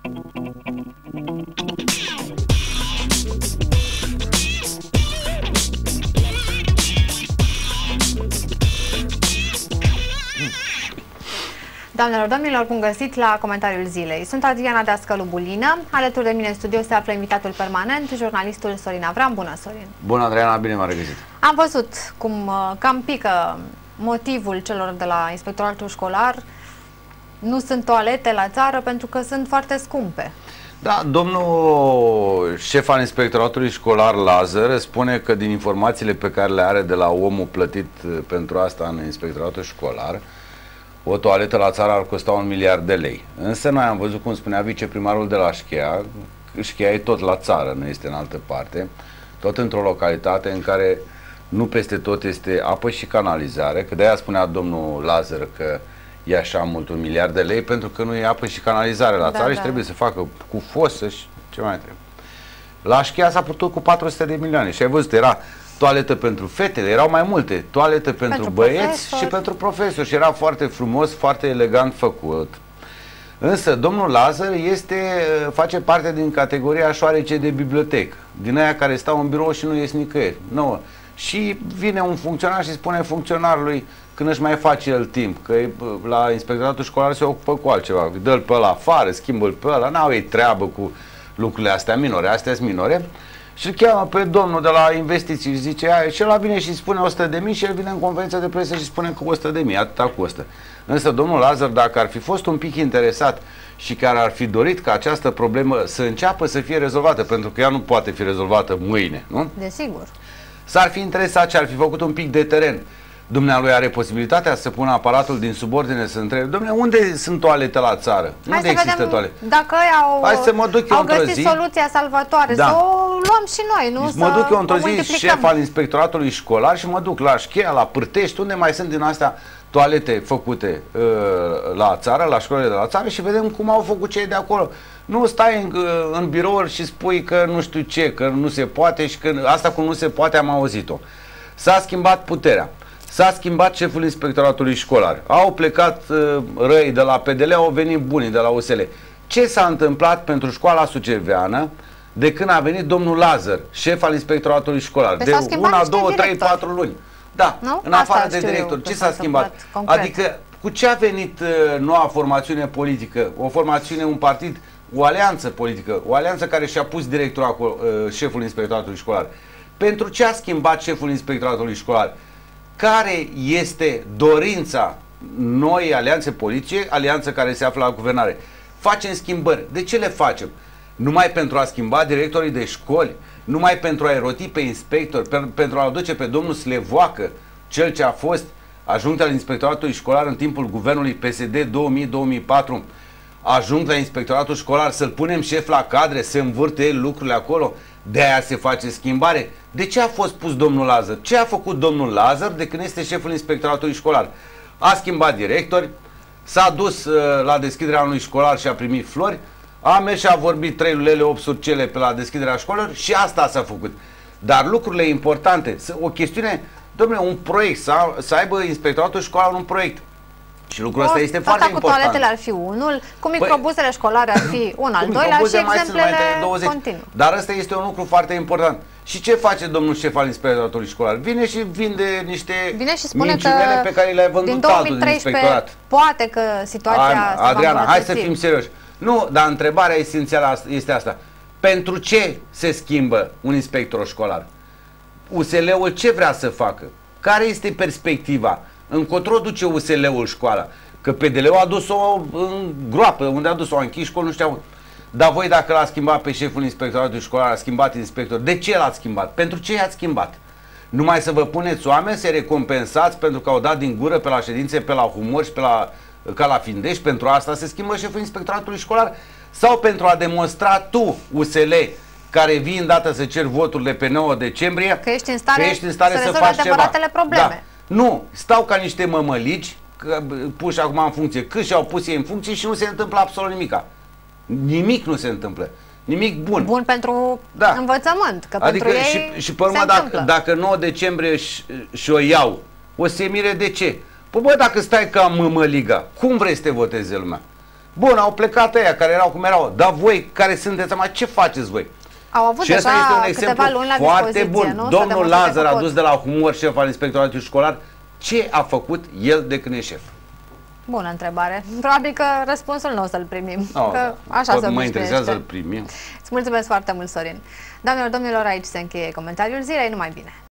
Doamnelor, domnilor, bun găsit la comentariul zilei. Sunt Adriana Dascălu Bulină. Alături de mine în studio se află invitatul permanent, jurnalistul Sorin Avram. Bună, Sorin! Bună, Adriana, bine m-am regăsit! Am văzut cum cam pică motivul celor de la Inspectoratul Școlar. Nu sunt toalete la țară pentru că sunt foarte scumpe. Da, domnul șef al Inspectoratului Școlar, Lazar, spune că din informațiile pe care le are de la omul plătit pentru asta în Inspectoratul Școlar, o toaletă la țară ar costa 1 miliard de lei. Însă noi am văzut, cum spunea viceprimarul de la Șchea, Șchea e tot la țară, nu este în altă parte, tot într-o localitate în care nu peste tot este apă și canalizare, că de-aia spunea domnul Lazar că e așa mult 1 miliard de lei, pentru că nu e apă și canalizare la țară și trebuie să facă cu fosă și ce mai trebuie. La Șchea s-a putut cu 400 de milioane și ai văzut, era toaletă pentru fetele, erau mai multe, toaletă pentru băieți profesori. Și pentru profesori și era foarte frumos, foarte elegant făcut. Însă domnul Lazar face parte din categoria șoarece de bibliotecă, din aia care stau în birou și nu ies nicăieri. No. Și vine un funcționar și spune funcționarului, când își mai face el timp, că la Inspectoratul Școlar se ocupă cu altceva, dă-l pe ăla afară, schimbă-l pe ăla, n-au ei treabă cu lucrurile astea minore, astea sunt minore. Și îl cheamă pe domnul de la investiții și zice, și ăla vine și spune 100.000 și el vine în conferință de presă și spune că 100.000, atâta costă. Însă domnul Lazar, dacă ar fi fost un pic interesat și care ar fi dorit ca această problemă să înceapă să fie rezolvată, pentru că ea nu poate fi rezolvată mâine, nu? Desigur. S-ar fi interesat și ar fi făcut un pic de teren. Dumnealui are posibilitatea să pună aparatul din subordine să întrebe, dom'le, unde sunt toalete la țară? Unde există toalete? Dacă au găsit soluția salvatoare, să o luăm și noi, nu? Mă duc eu într-o zi, șef al Inspectoratului Școlar, și mă duc la Șchea, la Pârtești, unde mai sunt din astea toalete făcute la țară, la școlile de la țară, și vedem cum au făcut cei de acolo. Nu stai în birouri și spui că nu știu ce, că nu se poate, și că asta cu nu se poate am auzit-o. S-a schimbat puterea. S-a schimbat șeful Inspectoratului Școlar. Au plecat răi de la PDL, au venit bunii de la USL. Ce s-a întâmplat pentru școala suceveană de când a venit domnul Lazar, șef al Inspectoratului Școlar? De 1, 2, 3, 4 luni. Da, nu? În afară de director. Ce s-a schimbat? Adică cu ce a venit noua formațiune politică? O formațiune, un partid, o alianță politică, o alianță care și-a pus directorul acolo, șeful Inspectoratului Școlar. Pentru ce a schimbat șeful Inspectoratului Școlar? Care este dorința noi alianțe politice, alianță care se află la guvernare? Facem schimbări. De ce le facem? Numai pentru a schimba directorii de școli, numai pentru a eroti pe inspector, pentru a-l duce pe domnul Slevoacă, cel ce a fost ajunct al Inspectoratului Școlar în timpul guvernului PSD 2000-2004, ajung la Inspectoratul Școlar, să-l punem șef la cadre, să învârte el lucrurile acolo. De aia se face schimbare. De ce a fost pus domnul Lazar? Ce a făcut domnul Lazar de când este șeful Inspectoratului Școlar? A schimbat directori, s-a dus la deschiderea unui școlar și a primit flori, a mers și a vorbit 3 lulele, 8 surcele pe la deschiderea școlilor și asta s-a făcut. Dar lucrurile importante, o chestiune, domnule, un proiect, să aibă Inspectoratul Școlar un proiect. Și lucrul ăsta este foarte important. Cu toaletele ar fi unul, cu microbuzele școlare ar fi un al doilea și exemplele continuă. Dar ăsta este un lucru foarte important. Și ce face domnul șef al Inspectoratului Școlar? Vine și vinde niște minciunele pe care le-a vândut tatul din inspectorat. Poate că situația Adriana, hai să fim serioși. Nu, dar întrebarea esențială este asta. Pentru ce se schimbă un inspector școlar? USL-ul ce vrea să facă? Care este perspectiva? Încotro duce USL-ul școala? Că PDL-ul a dus-o în groapă, unde a dus-o, a închis școli, nu știu. Dar voi, dacă l-a schimbat pe șeful Inspectoratului Școlar, a schimbat inspector, de ce l-ați schimbat? Pentru ce i-ați schimbat? Numai să vă puneți oameni, să recompensați pentru că au dat din gură pe la ședințe, pe la humor și pe la ca la Findești, pentru asta se schimbă șeful Inspectoratului Școlar? Sau pentru a demonstra tu, USL, care vii îndată să cer voturile pe 9 decembrie, că ești în stare să faci ceva? Probleme. Da. Nu, stau ca niște mămălici puși acum în funcție, cât și-au pus ei în funcție și nu se întâmplă absolut nimica. Nimic nu se întâmplă. Nimic bun. Bun pentru învățământ. Că adică pentru ei și pe urmă, dacă 9 decembrie și-o iau, o se mire de ce? Păi bă, dacă stai ca mămăliga, cum vrei să te voteze lumea? Bun, au plecat ăia care erau cum erau, dar voi care sunteți, ce faceți voi? Au avut Și asta deja este un exemplu luni la foarte bun. Nu? Domnul Lazar a dus de la Humor, șef al inspectoratului școlar. Ce a făcut el de când e șef? Bună întrebare. Probabil că răspunsul nu o să-l primim. Oh, că așa se mă interesează să-l primim. Îți mulțumesc foarte mult, Sorin. Doamnelor, domnilor, aici se încheie comentariul zilei. Numai bine!